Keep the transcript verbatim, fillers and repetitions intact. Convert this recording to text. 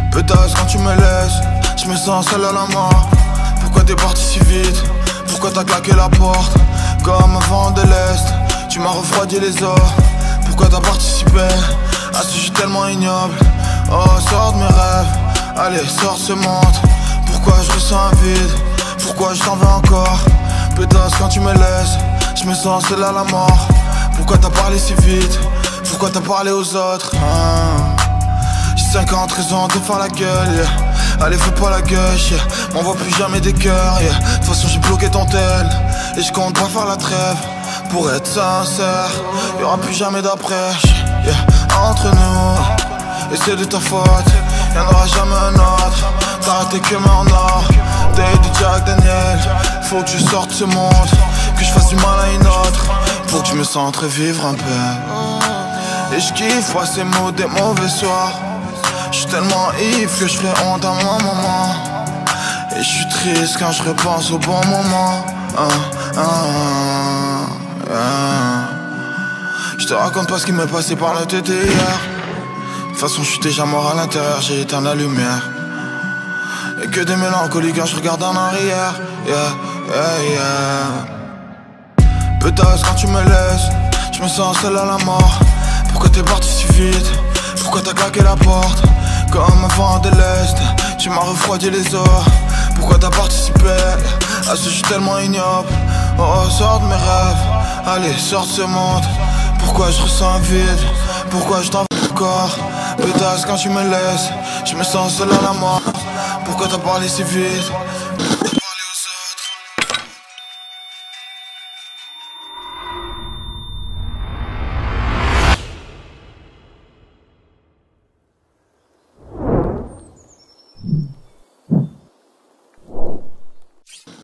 Pétasse quand tu me laisses, je me sens seul à la mort. Pourquoi t'es parti si vite? Pourquoi t'as claqué la porte? Comme un vent de l'Est, tu m'as refroidi les os. Pourquoi t'as participé à ce jeu tellement ignoble? Oh, sors de mes rêves, allez, sors ce monde. Pourquoi je ressens un vide? Pourquoi je t'en veux encore? Pétasse quand tu me laisses, je me sens seul à la mort. Pourquoi t'as parlé si vite? Pourquoi t'as parlé aux autres? hein? J'ai cinquante raisons de faire la gueule, yeah. Allez, fais pas la gueule, yeah. M'envoie plus jamais des cœurs, yeah. De toute façon j'ai bloqué ton tel, et je compte pas faire la trêve. Pour être sincère, y'aura plus jamais d'après, yeah. Entre nous, et c'est de ta faute, y'en aura jamais un autre. T'as raté que main en or, t'es de Jack Daniel. Faut que je sorte ce monde, que je fasse du mal à une autre, pour que je me sente revivre un peu. Et je kiffe passer mots des mauvais soirs. J'suis tellement ivre que je ferai honte à ma maman. Et j'suis triste quand je repense au bon moment. ah, ah, ah, ah. J'te raconte pas ce qui m'est passé par la tête hier. De toute façon j'suis déjà mort à l'intérieur, j'ai éteint la lumière. Et que des mélancolies quand je regarde en arrière. Yeah, yeah, yeah. Pétasse quand tu me laisses, je me sens seul à la mort. Pourquoi t'es parti si vite? Pourquoi t'as claqué la porte? Comme un vent de l'Est, tu m'as refroidi les os. Pourquoi t'as participé à ce jeu tellement ignoble? Oh, sors de mes rêves, allez, sors de ce monde. Pourquoi je ressens un vide? Pourquoi je t'en veux encore? Pétasse quand tu me laisses, je me sens seul à la mort. Pourquoi t'as parlé si vite?